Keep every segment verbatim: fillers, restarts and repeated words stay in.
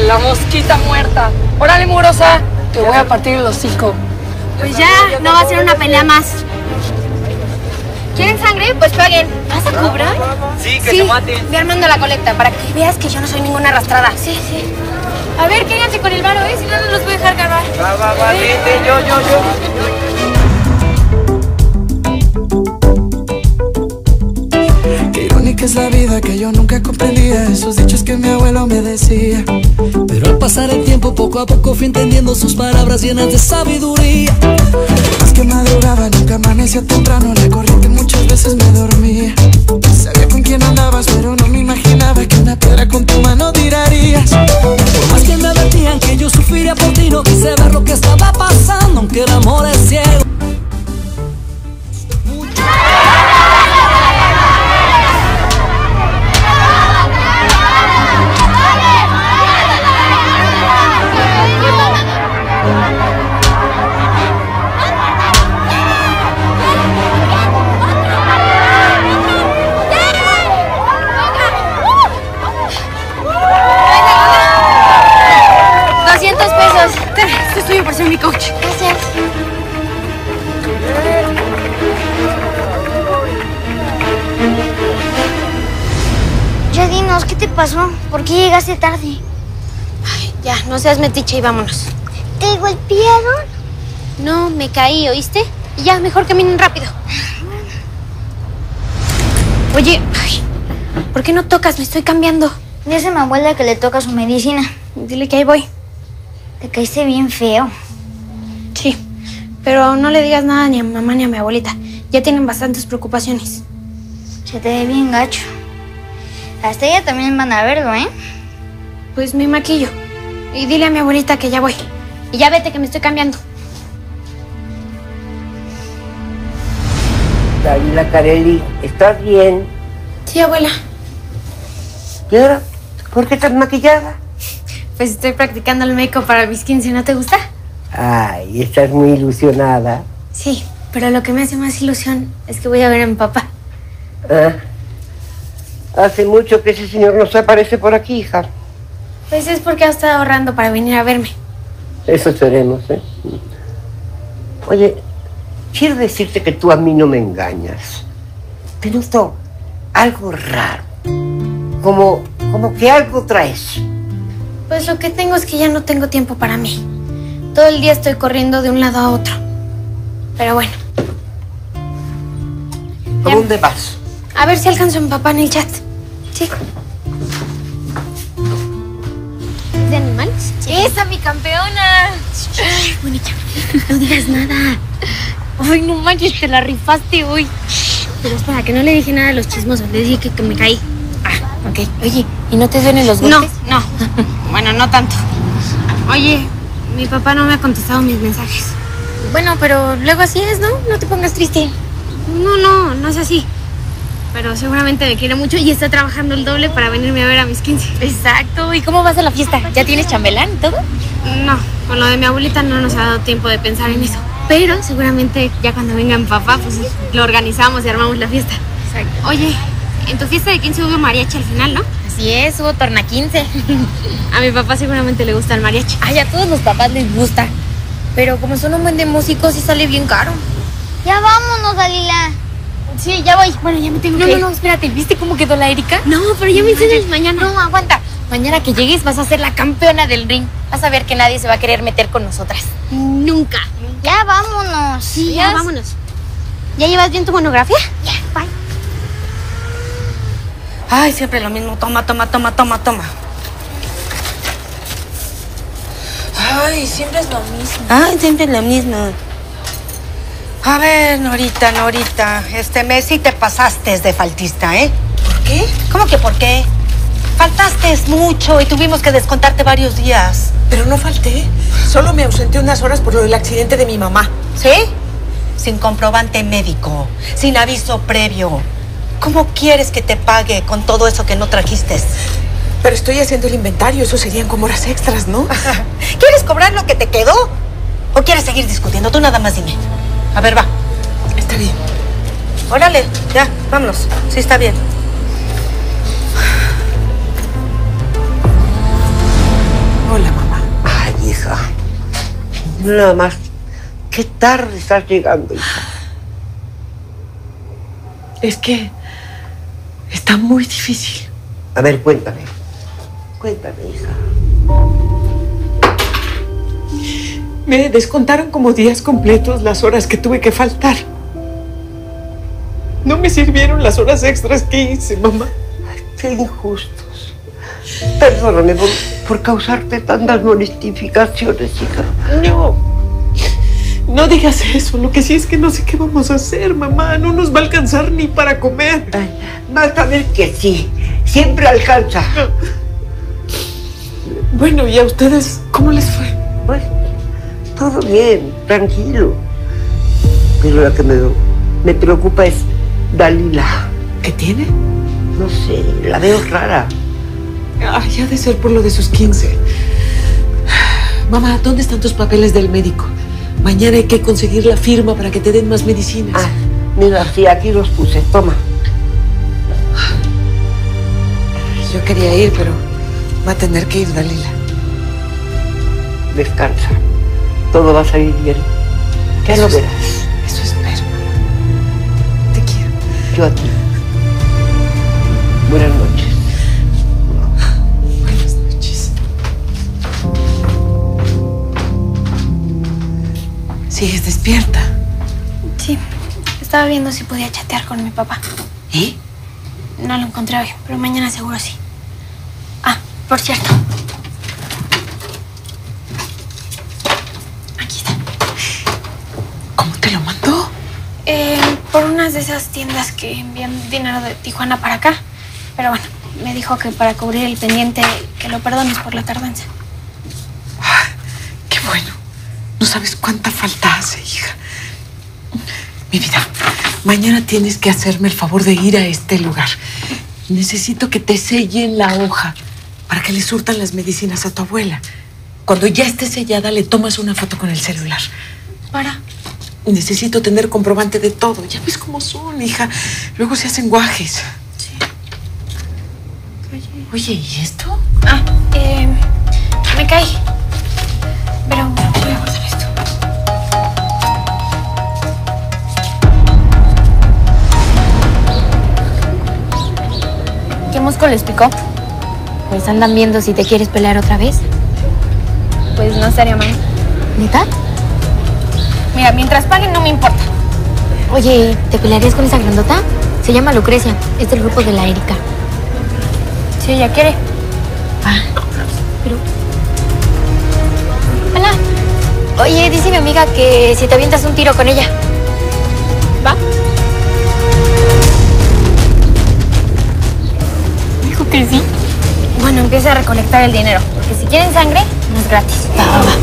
La mosquita muerta. Órale, mugrosa. Te voy a partir los cinco. Pues ya, no va a ser una pelea más. ¿Quieren sangre? Pues paguen. ¿Vas a cobrar? Sí, que sí, se maten. Voy armando la colecta para que veas que yo no soy ninguna arrastrada. Sí, sí. A ver, quédense con el varo, ¿eh? Si no, no los voy a dejar ganar. Va, va, va, vete, yo, yo, yo. Qué irónica es la vida que yo nunca comprendía, esos dichos que mi abuelo me decía. Pero al pasar el tiempo, poco a poco fui entendiendo sus palabras llenas de sabiduría. Más que madrugaba, nunca amanecía temprano, la corriente muchas veces me dormía. Sabía con quién andabas, pero no me imaginaba que una piedra con tu mano tirarías. Por más que me advertían que yo sufriría por ti, no quise ver lo que estaba pasando, aunque el amor es ciego. doscientos pesos. Esto es tuyo por ser mi coach. Gracias. Ya dinos, ¿qué te pasó? ¿Por qué llegaste tarde? Ay, ya, no seas metiche y vámonos. ¿Te golpearon? No, me caí, ¿oíste? Y ya, mejor caminen rápido. Oye, ay, ¿por qué no tocas? Me estoy cambiando. Dice mi abuela que le toca su medicina. Dile que ahí voy. Te caíste bien feo. Sí, pero no le digas nada ni a mi mamá ni a mi abuelita. Ya tienen bastantes preocupaciones. Se te ve bien gacho. Hasta ella también van a verlo, ¿eh? Pues me maquillo. Y dile a mi abuelita que ya voy. Y ya vete que me estoy cambiando. Dalila Carelli, ¿estás bien? Sí, abuela. ¿Y ahora? ¿Por qué estás maquillada? Pues estoy practicando el make-up para mis quince, ¿no te gusta? Ay, estás muy ilusionada. Sí, pero lo que me hace más ilusión es que voy a ver a mi papá. Ah, hace mucho que ese señor no se aparece por aquí, hija. Pues es porque ha estado ahorrando para venir a verme. Eso esperemos, ¿eh? Oye, quiero decirte que tú a mí no me engañas. Te noto algo raro. Como, como que algo traes. Pues lo que tengo es que ya no tengo tiempo para mí. Todo el día estoy corriendo de un lado a otro. Pero bueno. ¿A dónde vas? A ver si alcanzo a mi papá en el chat. Sí. ¿De animales? ¡Esa, mi campeona! Ay, bonita. No digas nada. Ay, no manches, te la rifaste hoy. Pero espera, que no le dije nada a los chismosos. Le dije que, que me caí. Ah, ok. Oye, ¿y no te duelen los golpes? No, no. Bueno, no tanto. Oye, mi papá no me ha contestado mis mensajes. Bueno, pero luego así es, ¿no? No te pongas triste. No, no, no es así. Pero seguramente me quiere mucho y está trabajando el doble para venirme a ver a mis quince. Exacto. ¿Y cómo vas a la fiesta? ¿Ya tienes chambelán y todo? No, con lo de mi abuelita no nos ha dado tiempo de pensar en eso. Pero seguramente ya cuando venga mi papá, pues lo organizamos y armamos la fiesta. Exacto. Oye, en tu fiesta de quince hubo mariachi al final, ¿no? Así es, hubo torna quince. A mi papá seguramente le gusta el mariachi. Ay, a todos los papás les gusta. Pero como son un buen de músicos, sí sale bien caro. Ya vámonos, Dalila. Sí, ya voy. Bueno, ya me tengo que ir. No, no, no, espérate. ¿Viste cómo quedó la Erika? No, pero ya me enseñas mañana. No, aguanta. Mañana que llegues vas a ser la campeona del ring. Vas a ver que nadie se va a querer meter con nosotras. Nunca. Ya vámonos. Sí, ya vámonos. ¿Ya llevas bien tu monografía? Ya, bye. Ay, siempre lo mismo. Toma, toma, toma, toma, toma. Ay, siempre es lo mismo. Ay, siempre es lo mismo. A ver, Norita, Norita, este mes sí te pasaste de faltista, ¿eh? ¿Por qué? ¿Cómo que por qué? Faltaste mucho y tuvimos que descontarte varios días. Pero no falté. Solo me ausenté unas horas por lo del accidente de mi mamá. ¿Sí? Sin comprobante médico, sin aviso previo. ¿Cómo quieres que te pague con todo eso que no trajiste? Pero estoy haciendo el inventario, eso serían como horas extras, ¿no? ¿Quieres cobrar lo que te quedó? ¿O quieres seguir discutiendo? Tú nada más dime. A ver, va. Está bien. Órale, ya, vámonos. Sí, está bien. Nada más. Qué tarde estás llegando, hija. Es que está muy difícil. A ver, cuéntame. Cuéntame, hija. Me descontaron como días completos las horas que tuve que faltar. No me sirvieron las horas extras que hice, mamá. Ay, qué injustos. Perdóname por, por causarte tantas mortificaciones, hija. No. No digas eso. Lo que sí es que no sé qué vamos a hacer, mamá. No nos va a alcanzar ni para comer. Ay, vas a ver que sí. Siempre alcanza. Bueno, ¿y a ustedes cómo les fue? Pues, todo bien, tranquilo. Pero lo que me, me preocupa es Dalila. ¿Qué tiene? No sé, la veo rara. Ay, ha de ser por lo de sus quince. Mamá, ¿dónde están tus papeles del médico? Mañana hay que conseguir la firma para que te den más medicinas. Ah, mira, sí, aquí los puse. Toma. Yo quería ir, pero va a tener que ir Dalila. Descansa. Todo va a salir bien. Ya Eso lo es- verás. Eso espero. Te quiero. Yo a ti. Buenas noches. Buenas noches. ¿Sigues despierta? Sí, estaba viendo si podía chatear con mi papá. ¿Y? No lo encontré hoy, pero mañana seguro sí. Ah, por cierto. Aquí está. ¿Cómo te lo mandó? Eh, por unas de esas tiendas que envían dinero de Tijuana para acá. Pero bueno, me dijo que para cubrir el pendiente que lo perdones por la tardanza. Ay, qué bueno. No sabes cuánta falta hace, hija. Mi vida, mañana tienes que hacerme el favor de ir a este lugar. Necesito que te sellen la hoja para que le surtan las medicinas a tu abuela. Cuando ya esté sellada, le tomas una foto con el celular. ¿Para? Necesito tener comprobante de todo. Ya ves cómo son, hija. Luego se hacen guajes. Sí. Oye, ¿y esto? Ah, eh, me caí. Pero voy a guardar esto. ¿Qué Mosco les picó? Pues andan viendo si te quieres pelear otra vez. Pues no estaría mal. ¿Neta? Mira, mientras paguen no me importa. Oye, ¿te pelearías con esa grandota? Se llama Lucrecia, es del grupo de la Erika. Si ella quiere. Ah, pero... Hola. Oye, dice mi amiga que si te avientas un tiro con ella. ¿Va? Dijo que sí. Bueno, empieza a recolectar el dinero, porque si quieren sangre, no es gratis. Va, va, va.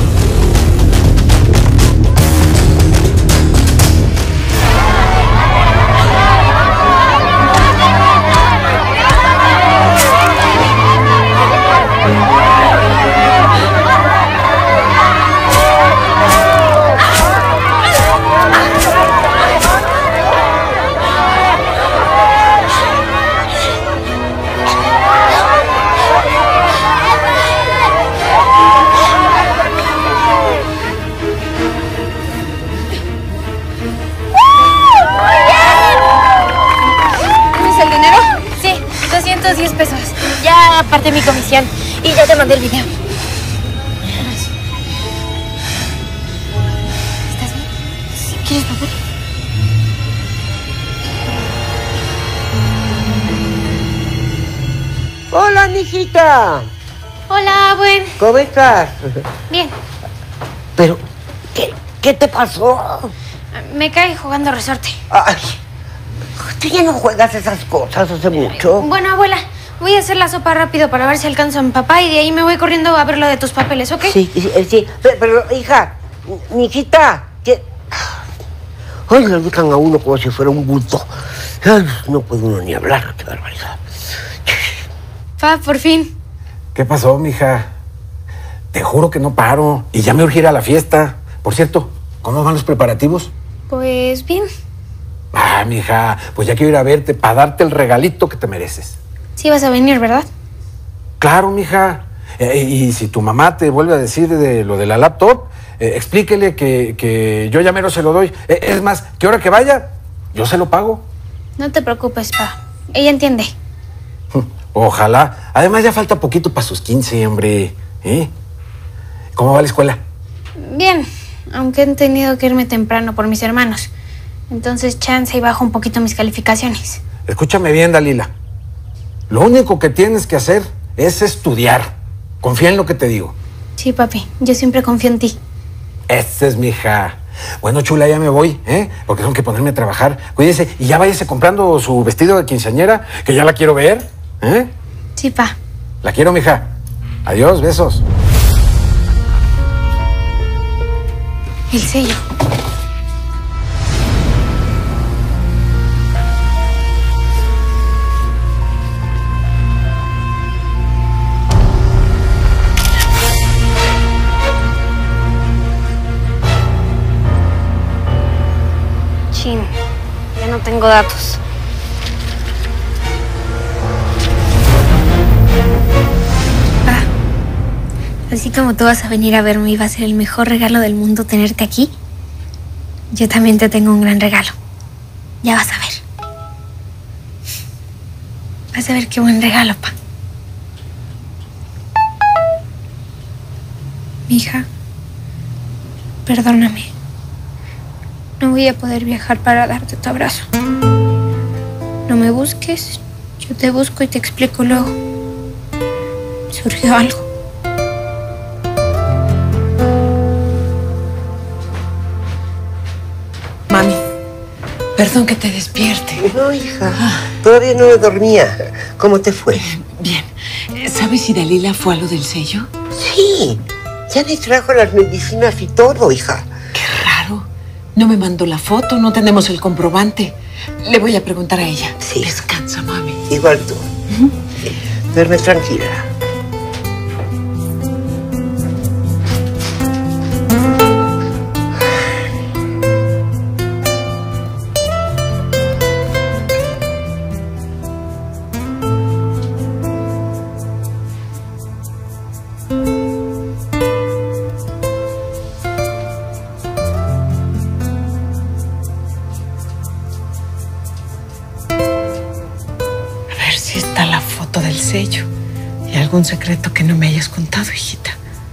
doscientos diez pesos. Ya aparté mi comisión y ya te mandé el video. ¿Estás bien? ¿Sí? ¿Quieres papel? Hola, mijita. Hola, buen. ¿Cómo estás? Bien. Pero, ¿qué, qué te pasó? Me caí jugando resorte. Ay, tú ya no juegas esas cosas hace mucho. Bueno, abuela, voy a hacer la sopa rápido para ver si alcanzo a mi papá y de ahí me voy corriendo a ver lo de tus papeles, ¿ok? Sí, sí, sí. Pero, pero, hija, mijita, que... Ay, le dejan a uno como si fuera un bulto. Ay, no puede uno ni hablar, qué barbaridad. Pa, por fin. ¿Qué pasó, mija? Te juro que no paro. Y ya me urgirá a la fiesta. Por cierto, ¿cómo van los preparativos? Pues bien. Ah, mija, pues ya quiero ir a verte para darte el regalito que te mereces. Sí vas a venir, ¿verdad? Claro, mija. Eh, y si tu mamá te vuelve a decir de lo de la laptop, eh, explíquele que, que yo ya mero se lo doy. Eh, es más, que ahora que vaya, yo se lo pago. No te preocupes, pa. Ella entiende. Ojalá. Además, ya falta poquito para sus quince, hombre. ¿Eh? ¿Cómo va la escuela? Bien, aunque he tenido que irme temprano por mis hermanos. Entonces, chance y bajo un poquito mis calificaciones. Escúchame bien, Dalila. Lo único que tienes que hacer es estudiar. Confía en lo que te digo. Sí, papi. Yo siempre confío en ti. Esta es mi hija. Bueno, chula, ya me voy, ¿eh? Porque tengo que ponerme a trabajar. Cuídese y ya váyase comprando su vestido de quinceañera, que ya la quiero ver, ¿eh? Sí, pa. La quiero, mija. Adiós, besos. El sello. Chin, ya no tengo datos. Ah, así como tú vas a venir a verme y va a ser el mejor regalo del mundo tenerte aquí, yo también te tengo un gran regalo. Ya vas a ver. Vas a ver qué buen regalo, pa. Mija, perdóname. No voy a poder viajar para darte tu abrazo. No me busques, yo te busco y te explico luego. Surgió algo. Mami, perdón que te despierte. No, hija, todavía no dormía. ¿Cómo te fue? Bien. ¿Sabes si Dalila fue a lo del sello? Sí, ya me trajo las medicinas y todo, hija. Qué raro. No me mandó la foto, no tenemos el comprobante. Le voy a preguntar a ella. Sí. Descansa, mami. Igual tú. Uh-huh. Sí. Duerme tranquila. Del sello y algún secreto que no me hayas contado, hijita.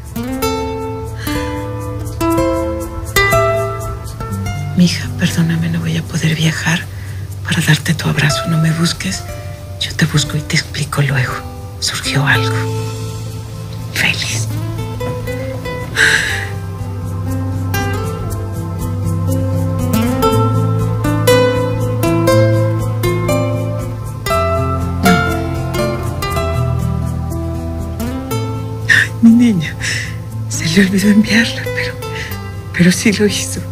Mija, perdóname, no voy a poder viajar para darte tu abrazo. No me busques, yo te busco y te explico luego. Surgió algo. Feliz. Mi niña, se le olvidó enviarla, pero, pero sí lo hizo.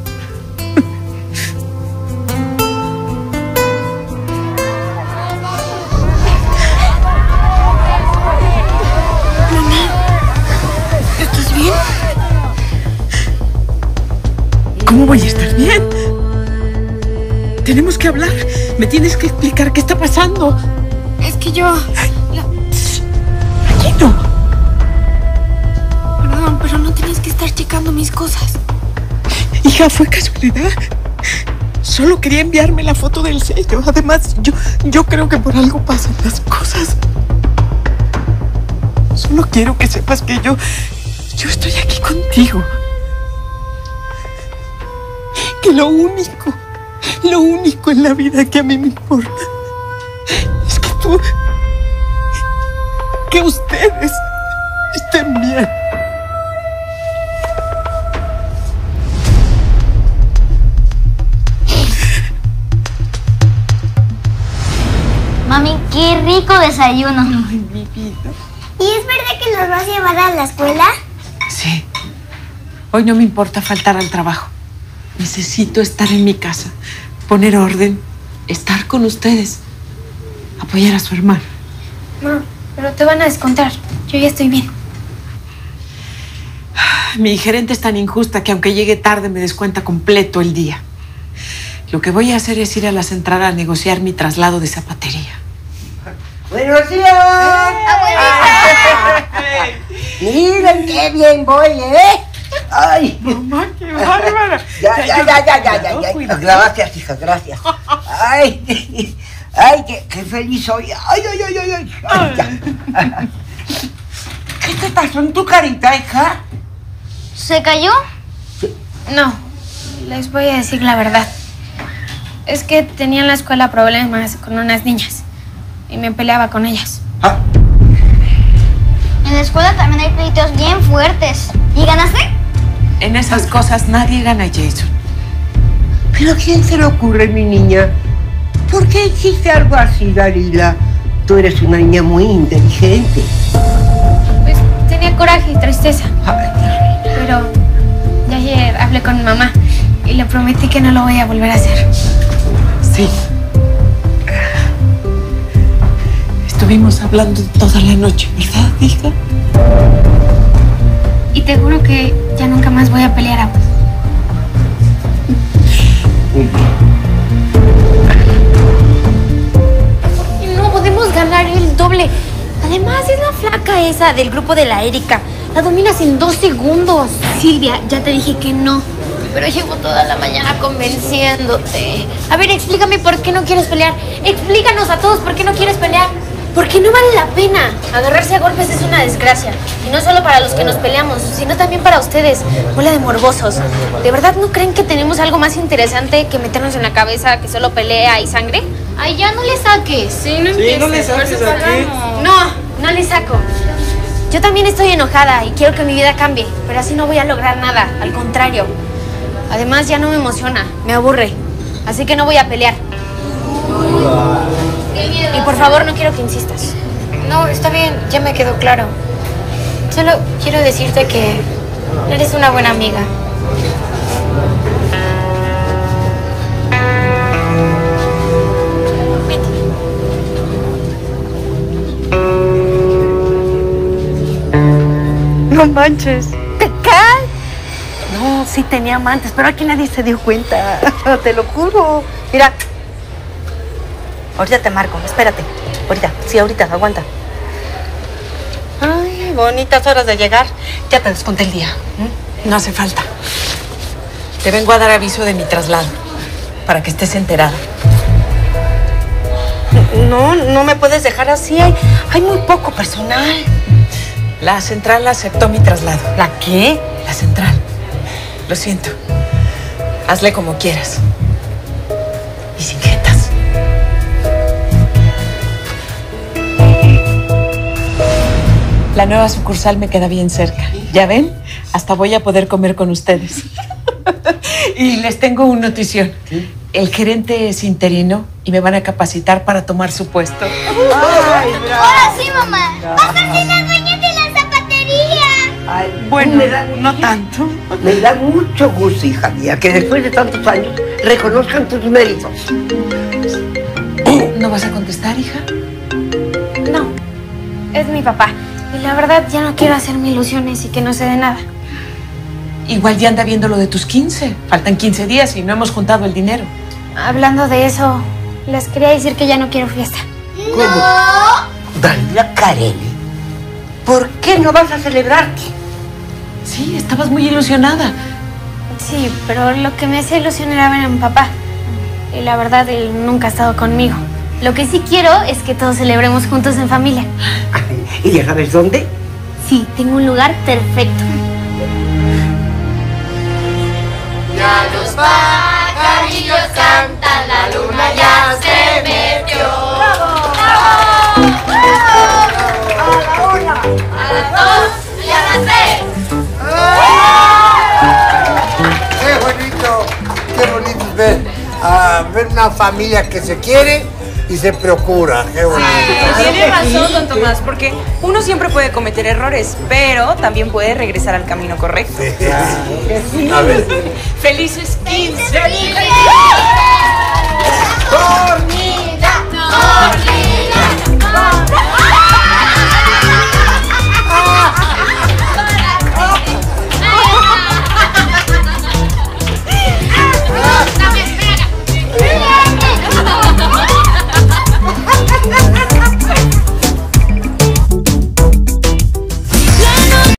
Mamá, ¿estás bien? ¿Cómo voy a estar bien? Tenemos que hablar. Me tienes que explicar qué está pasando. Es que yo... La... Aquí no. Pero no tenías que estar checando mis cosas. Hija, fue casualidad. Solo quería enviarme la foto del sello. Además, yo, yo creo que por algo pasan las cosas. Solo quiero que sepas que yo... Yo estoy aquí contigo. Que lo único, lo único en la vida que a mí me importa es que tú... Que ustedes estén bien. Mami, qué rico desayuno. Ay, mi vida. ¿Y es verdad que nos vas a llevar a la escuela? Sí. Hoy no me importa faltar al trabajo. Necesito estar en mi casa, poner orden, estar con ustedes, apoyar a su hermano. No, pero te van a descontar. Yo ya estoy bien. Mi gerente es tan injusta que aunque llegue tarde me descuenta completo el día. Lo que voy a hacer es ir a la central a negociar mi traslado de zapatería. ¡Buenos días! Miren qué bien voy, ¿eh? ¡Ay! Mamá, qué bárbara. Ya, ya, ya, ya, ya, ya, ya. Gracias, hija, gracias. ¡Ay! ¡Ay, qué, qué feliz soy! ¡Ay, ay, ay, ay! ay. Ay ya. ¿Qué te pasó en tu carita, hija? ¿Se cayó? No, les voy a decir la verdad. Es que tenía en la escuela problemas con unas niñas y me peleaba con ellas. ¿Ah? En la escuela también hay pleitos bien fuertes. ¿Y ganaste? En esas cosas nadie gana, Jason. ¿Pero a quién se le ocurre, mi niña? ¿Por qué hiciste algo así, Dalila? Tú eres una niña muy inteligente. Pues tenía coraje y tristeza. Ay. Pero ya ayer hablé con mi mamá y le prometí que no lo voy a volver a hacer. Sí. Estuvimos hablando toda la noche, ¿verdad, hija? Y te juro que ya nunca más voy a pelear a vos. Y no podemos ganar el doble. Además, es la flaca esa del grupo de la Erika. La dominas en dos segundos. Silvia, ya te dije que no. Pero llevo toda la mañana convenciéndote. A ver, explícame por qué no quieres pelear. Explícanos a todos por qué no quieres pelear. Porque no vale la pena. Agarrarse a golpes es una desgracia. Y no solo para los que nos peleamos, sino también para ustedes. Bola de morbosos. ¿De verdad no creen que tenemos algo más interesante que meternos en la cabeza que solo pelea y sangre? Ay, ya no le saques. Sí, no, sí, no le saques aquí. No, no le saco. Yo también estoy enojada y quiero que mi vida cambie, pero así no voy a lograr nada. Al contrario. Además, ya no me emociona, me aburre. Así que no voy a pelear. Y por favor, no quiero que insistas. No, está bien, ya me quedó claro. Solo quiero decirte que eres una buena amiga. No manches. ¿Te cae? No, sí tenía amantes, pero aquí nadie se dio cuenta. Te lo juro. Mira. Ahorita te marco, espérate. Ahorita, sí, ahorita, aguanta. Ay, bonitas horas de llegar. Ya te desconté el día. ¿Mm? No hace falta. Te vengo a dar aviso de mi traslado, para que estés enterada. No, no me puedes dejar así. Hay, hay muy poco personal. La central aceptó mi traslado. ¿La qué? La central. Lo siento. Hazle como quieras. Y sin jetas. La nueva sucursal me queda bien cerca. ¿Ya ven? Hasta voy a poder comer con ustedes. Y les tengo una notición. ¿Sí? El gerente es interino y me van a capacitar para tomar su puesto. Ay, ahora sí, mamá. Vas a ser la dueña de la zapatería. Ay, bueno, me da, no tanto. Me da mucho gusto, hija mía, que después de tantos años reconozcan tus méritos. ¿No vas a contestar, hija? No, es mi papá. Y la verdad ya no quiero hacerme ilusiones y que no se dé nada. Igual ya anda viendo lo de tus quince. Faltan quince días y no hemos juntado el dinero. Hablando de eso, les quería decir que ya no quiero fiesta. ¿Cómo? Dalila Carelli, ¿por qué no vas a celebrarte? Sí, estabas muy ilusionada. Sí, pero lo que me hacía ilusión era ver a mi papá. Y la verdad, él nunca ha estado conmigo. Lo que sí quiero es que todos celebremos juntos en familia. ¿Y ya sabes dónde? Sí, tengo un lugar perfecto. Ya los pajarillos cantan, la luna ya se metió. ¡Bravo! ¡Bravo! A la una, a las dos y a las tres. ¡Qué bonito! ¡Qué bonito es ver, uh, ver una familia que se quiere y se procura! ¡Qué bonito! Sí, tiene razón, don Tomás, porque uno siempre puede cometer errores, pero también puede regresar al camino correcto. Sí. A ver. ¡Felices quince! ¡Dormida! ¡Dormida!